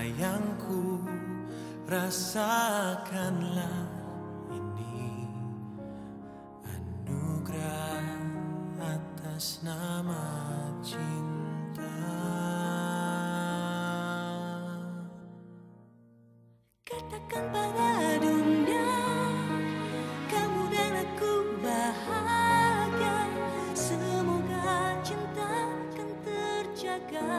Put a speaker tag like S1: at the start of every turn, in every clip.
S1: Sayangku, rasakanlah ini anugerah atas nama cinta.
S2: Katakan pada dunia, kamu dan aku bahagia. Semoga cinta akan terjaga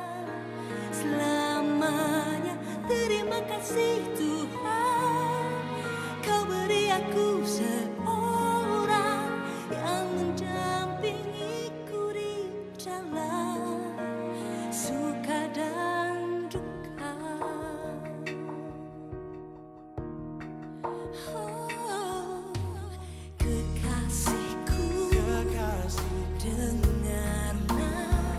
S2: selamanya. Terima kasih Tuhan, kau beri aku seorang yang mendampingiku di dalam suka dan duka. Oh, kekasihku, dengarlah,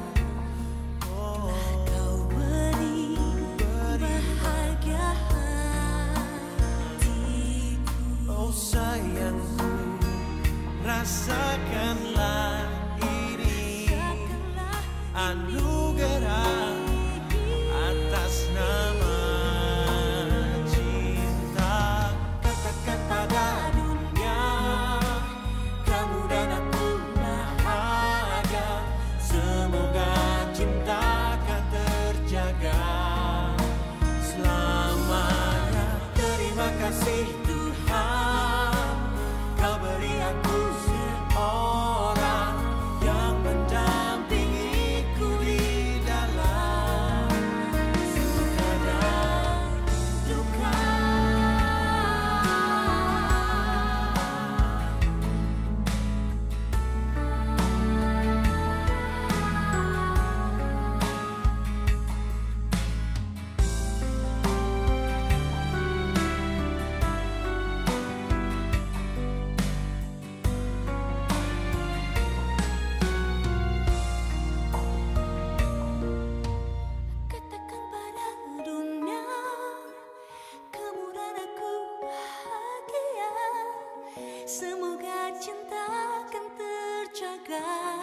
S2: kau beri bahagia hatiku.
S1: Oh sayangku, rasakanlah ini anugerah atas nama cinta. Katakan pada dunia, kamu dan aku bahagia. Semoga cinta akan terjaga selamanya. Terima kasih Tuhan, kau beri aku seorang yang mendampingiku di dalam suka dan duka.
S2: Katakan pada dunia, kamu dan aku bahagia. Semoga cinta akan terjaga